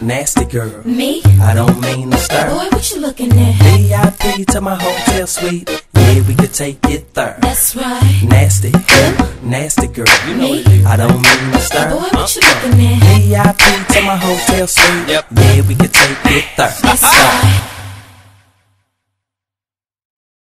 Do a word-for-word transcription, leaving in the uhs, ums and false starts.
Nasty girl. Me? I don't mean to stir. Boy, what you looking at? V I P to my hotel suite. Yeah, we could take it there. That's right. Nasty, nasty girl. You know Me? I don't mean to stir. Boy, what you looking at? V I P to my hotel suite. Yep. Yeah, we could take it there. That's right.